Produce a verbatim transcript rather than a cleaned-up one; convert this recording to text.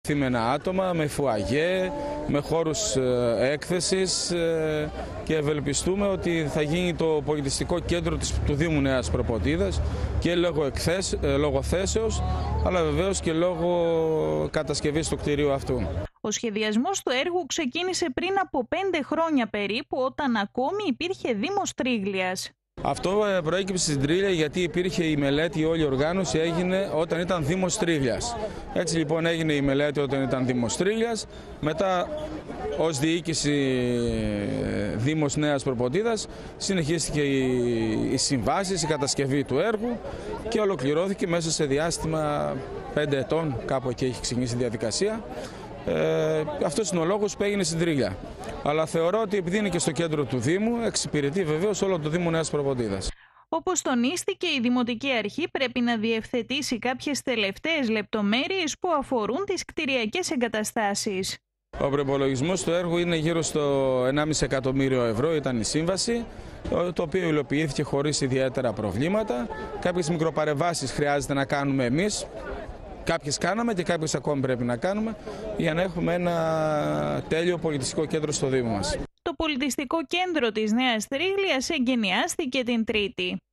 Θύμενα άτομα, με φουαγέ, με χώρους έκθεσης και ευελπιστούμε ότι θα γίνει το πολιτιστικό κέντρο του Δήμου Νέας Προποτίδας και λόγω, εκθέσ, λόγω θέσεως, αλλά βεβαίως και λόγω κατασκευής του κτηρίου αυτού. Ο σχεδιασμός του έργου ξεκίνησε πριν από πέντε χρόνια περίπου, όταν ακόμη υπήρχε Δήμος Τρίγλιας. Αυτό προέκυψε στην Τρίγλια γιατί υπήρχε η μελέτη, η όλη οργάνωση έγινε όταν ήταν Δήμος Τρίγλιας. Έτσι λοιπόν έγινε η μελέτη όταν ήταν Δήμος Τρίγλιας, μετά ως διοίκηση Δήμος Νέας Προποτίδας συνεχίστηκε οι συμβάσεις, η κατασκευή του έργου και ολοκληρώθηκε μέσα σε διάστημα πέντε ετών, κάπου εκεί έχει ξεκινήσει η διαδικασία. Ε, αυτός είναι ο λόγος που έγινε στην Τρίγλια. Αλλά θεωρώ ότι επειδή είναι και στο κέντρο του Δήμου, εξυπηρετεί βεβαίως όλο το Δήμο Νέας Προποτίδας. Όπως τονίστηκε, η Δημοτική Αρχή πρέπει να διευθετήσει κάποιες τελευταίες λεπτομέρειες που αφορούν τις κτηριακές εγκαταστάσεις. Ο προϋπολογισμός του έργου είναι γύρω στο ενάμιση εκατομμύριο ευρώ, ήταν η σύμβαση, το οποίο υλοποιήθηκε χωρίς ιδιαίτερα προβλήματα. Κάποιες μικροπαρεμβάσεις χρειάζεται να κάνουμε εμείς. Κάποιες κάναμε και κάποιες ακόμη πρέπει να κάνουμε για να έχουμε ένα τέλειο πολιτιστικό κέντρο στο Δήμο μας. Το πολιτιστικό κέντρο της Νέας Τρίγλιας εγκαινιάστηκε την Τρίτη.